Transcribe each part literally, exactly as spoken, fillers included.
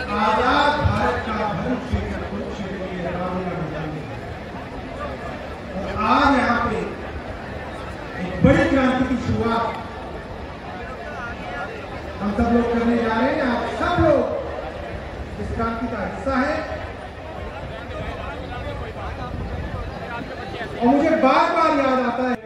आजाद भारत का भविष्य कुरुक्षेत्र के रामलीला मैदान में। और आज यहाँ पे एक बड़ी क्रांति की शुरुआत हम सब लोग करने जा रहे हैं। आप सब लोग इस क्रांति का हिस्सा है। और मुझे बार बार याद आता है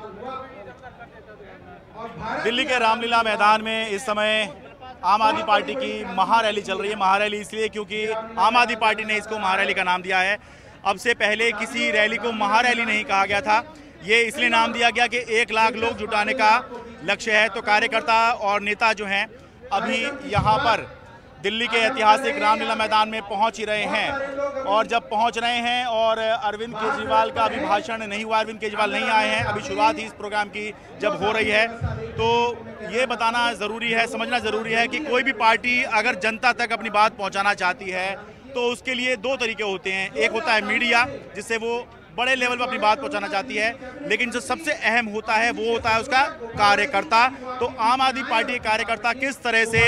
दिल्ली के रामलीला मैदान में इस समय आम आदमी पार्टी की महारैली चल रही है। महारैली इसलिए क्योंकि आम आदमी पार्टी ने इसको महारैली का नाम दिया है। अब से पहले किसी रैली को महारैली नहीं कहा गया था। ये इसलिए नाम दिया गया कि एक लाख लोग जुटाने का लक्ष्य है। तो कार्यकर्ता और नेता जो हैं अभी यहाँ पर दिल्ली के ऐतिहासिक रामलीला मैदान में पहुँच ही रहे हैं। और जब पहुँच रहे हैं और अरविंद केजरीवाल का अभी भाषण नहीं हुआ, अरविंद केजरीवाल नहीं आए हैं, अभी शुरुआत ही इस प्रोग्राम की जब हो रही है, तो ये बताना ज़रूरी है, समझना ज़रूरी है कि कोई भी पार्टी अगर जनता तक अपनी बात पहुँचाना चाहती है तो उसके लिए दो तरीके होते हैं। एक होता है मीडिया, जिससे वो बड़े लेवल पर अपनी बात पहुंचाना चाहती है, लेकिन जो सबसे अहम होता है वो होता है उसका कार्यकर्ता। तो आम आदमी पार्टी के कार्यकर्ता किस तरह से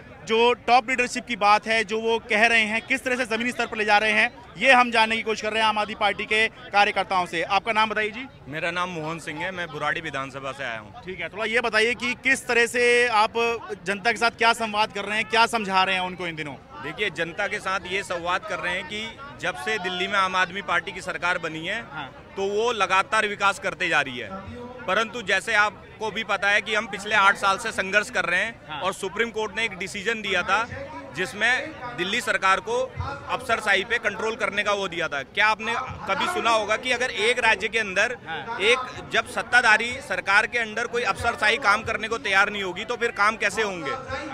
जो टॉप लीडरशिप की बात है जो वो कह रहे हैं, किस तरह से ज़मीनी स्तर पर ले जा रहे हैं, ये हम जानने की कोशिश कर रहे हैं आम आदमी पार्टी के कार्यकर्ताओं से। आपका नाम बताइए जी। मेरा नाम मोहन सिंह है, मैं बुराड़ी विधानसभा से आया हूँ। ठीक है, थोड़ा ये बताइए कि किस तरह से आप जनता के साथ क्या संवाद कर रहे हैं, क्या समझा रहे हैं उनको इन दिनों? देखिए, जनता के साथ ये संवाद कर रहे हैं कि जब से दिल्ली में आम आदमी पार्टी की सरकार बनी है, हाँ। तो वो लगातार विकास करते जा रही है। परंतु जैसे आपको भी पता है कि हम पिछले आठ साल से संघर्ष कर रहे हैं, हाँ। और सुप्रीम कोर्ट ने एक डिसीजन दिया था जिसमें दिल्ली सरकार को अफसरशाही पे कंट्रोल करने का वो दिया था। क्या आपने कभी सुना होगा कि अगर एक राज्य के अंदर एक जब सत्ताधारी सरकार के अंडर कोई अफसरशाही काम करने को तैयार नहीं होगी तो फिर काम कैसे होंगे?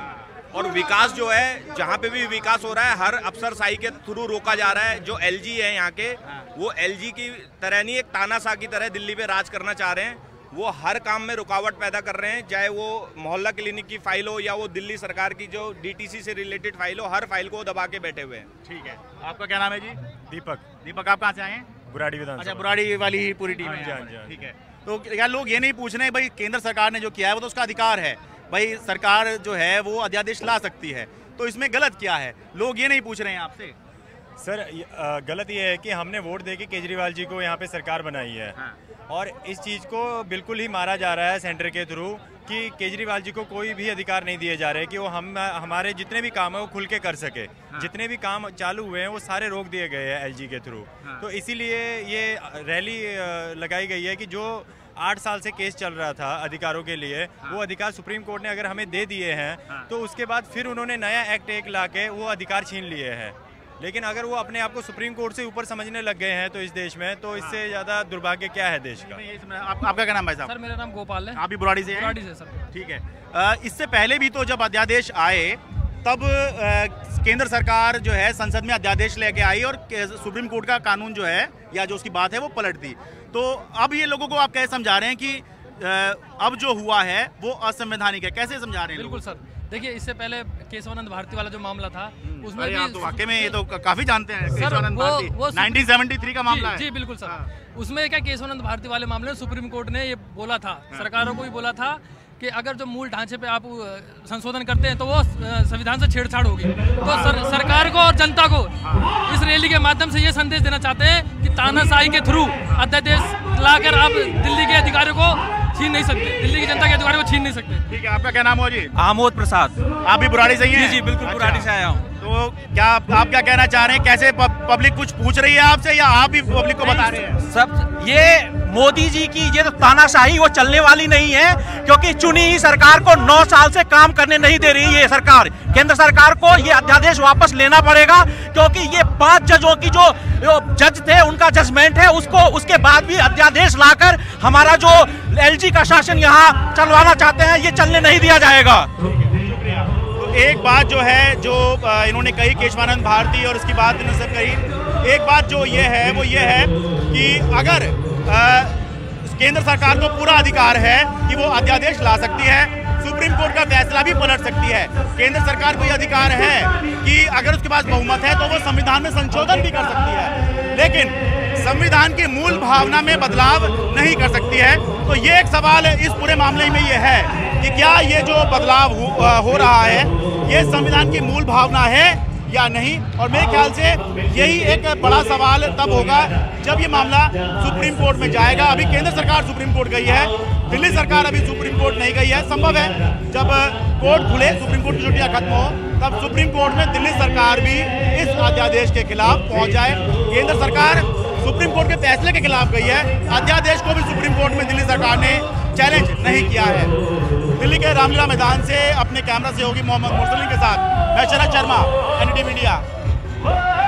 और विकास जो है, जहाँ पे भी विकास हो रहा है, हर अफसरशाही के थ्रू रोका जा रहा है। जो एलजी है यहाँ के, वो एलजी की तरह नहीं, एक तानाशाह की तरह दिल्ली पे राज करना चाह रहे हैं। वो हर काम में रुकावट पैदा कर रहे हैं, चाहे वो मोहल्ला क्लिनिक की फाइल हो या वो दिल्ली सरकार की जो डीटीसी से रिलेटेड फाइल हो, हर फाइल को दबा के बैठे हुए हैं। ठीक है, आपका क्या नाम है जी? दीपक। दीपक, आप कहाँ से आए हैं? बुराड़ी विधानसभा। अच्छा, बुराड़ी वाली ही पूरी टीम है। ठीक है, तो क्या लोग ये नहीं पूछ रहे भाई केंद्र सरकार ने जो किया है वो तो उसका अधिकार है, भाई सरकार जो है वो अध्यादेश ला सकती है, तो इसमें गलत क्या है? लोग ये नहीं पूछ रहे हैं आपसे। सर, गलत ये है कि हमने वोट देके केजरीवाल जी को यहाँ पे सरकार बनाई है, हाँ। और इस चीज़ को बिल्कुल ही मारा जा रहा है सेंटर के थ्रू कि केजरीवाल जी को कोई भी अधिकार नहीं दिए जा रहे कि वो हम हमारे जितने भी काम है वो खुल के कर सके, हाँ। जितने भी काम चालू हुए हैं वो सारे रोक दिए गए हैं एलजी के थ्रू, हाँ। तो इसीलिए ये रैली लगाई गई है कि जो आठ साल से केस चल रहा था अधिकारों के लिए, हाँ। वो अधिकार सुप्रीम कोर्ट ने अगर हमें दे दिए हैं, हाँ। तो उसके बाद फिर उन्होंने नया एक्ट एक ला के वो अधिकार छीन लिए हैं। लेकिन अगर वो अपने आप को सुप्रीम कोर्ट से ऊपर समझने लग गए हैं तो इस देश में, तो इससे ज़्यादा दुर्भाग्य क्या है देश का? आप, आपका क्या नाम है साहब? सर, मेरा नाम गोपाल है। आप भी बुराड़ी से हैं? बुराड़ी से सर। ठीक है, आ, इससे पहले भी तो जब अध्यादेश आए तब आ, केंद्र सरकार जो है संसद में अध्यादेश लेके आई और सुप्रीम कोर्ट का कानून जो है या जो उसकी बात है वो पलट दी। तो अब ये लोगों को आप कैसे समझा रहे हैं कि अब जो हुआ है वो असंवैधानिक है? कैसे समझा रहे हैं? बिल्कुल सर, देखिए इससे पहले केशवानंद भारती वाला जो मामला था उसमें भी तो वाकई में ये तो काफी जानते हैं सर, केशवानंद वो, भारती वो उन्नीस सौ तिहत्तर का मामला है। जी बिल्कुल सर, हाँ। उसमें क्या केशवानंद भारती वाले मामले में सुप्रीम कोर्ट ने ये बोला था, हाँ। सरकारों को भी बोला था कि अगर जो मूल ढांचे पे आप संशोधन करते हैं तो वो संविधान से छेड़छाड़ होगी। तो सर, सरकार को और जनता को इस रैली के माध्यम से ये संदेश देना चाहते हैं कि तानाशाही के थ्रू अध्यादेश लाकर आप दिल्ली के अधिकारियों को छीन नहीं सकते, दिल्ली की जनता के अधिकारों को छीन नहीं सकते। ठीक है, आपका क्या नाम हो जी? आमोद प्रसाद। आप भी बुराड़ी से ही हैं? जी जी बिल्कुल, अच्छा। बुराड़ी से आया हूँ। तो क्या आप, आप क्या कहना चाह रहे हैं? कैसे पब्लिक कुछ पूछ रही है आपसे या आप भी पब्लिक को बता रहे हैं? सब ये मोदी जी की ये तो तानाशाही वो चलने वाली नहीं है, क्योंकि चुनी ही सरकार को नौ साल से काम करने नहीं दे रही है ये सरकार। केंद्र सरकार को ये अध्यादेश वापस लेना पड़ेगा, क्योंकि ये पांच जजों की जो जज थे उनका जजमेंट है, उसको उसके बाद भी अध्यादेश लाकर हमारा जो एलजी का शासन यहाँ चलवाना चाहते हैं ये चलने नहीं दिया जाएगा। एक बात जो है जो इन्होंने कही केशवानंद भारती और उसकी बात इन्होंने सब कही, एक बात जो ये है वो ये है कि अगर आ, केंद्र सरकार को पूरा अधिकार है कि वो अध्यादेश ला सकती है, सुप्रीम कोर्ट का फैसला भी पलट सकती है। केंद्र सरकार को ये अधिकार है कि अगर उसके पास बहुमत है तो वो संविधान में संशोधन भी कर सकती है, लेकिन संविधान की मूल भावना में बदलाव नहीं कर सकती है। तो ये एक सवाल इस पूरे मामले में ये है कि क्या ये जो बदलाव हो, हो रहा है ये संविधान की मूल भावना है या नहीं। और मेरे ख्याल से यही एक बड़ा सवाल तब होगा जब ये मामला सुप्रीम कोर्ट में जाएगा। अभी केंद्र सरकार सुप्रीम कोर्ट गई है, दिल्ली सरकार अभी सुप्रीम कोर्ट नहीं गई है। संभव है जब कोर्ट खुले, सुप्रीम कोर्ट की छुट्टियां खत्म हो, तब सुप्रीम कोर्ट में दिल्ली सरकार भी इस अध्यादेश के खिलाफ पहुंच जाए। केंद्र सरकार सुप्रीम कोर्ट के फैसले के खिलाफ गई है, अध्यादेश को भी सुप्रीम कोर्ट में दिल्ली सरकार ने चैलेंज नहीं किया है। दिल्ली के रामलीला मैदान से अपने कैमरा सहयोगी मोहम्मद मुरसलीन के साथ मैं शरद शर्मा, एनडीटीवी मीडिया।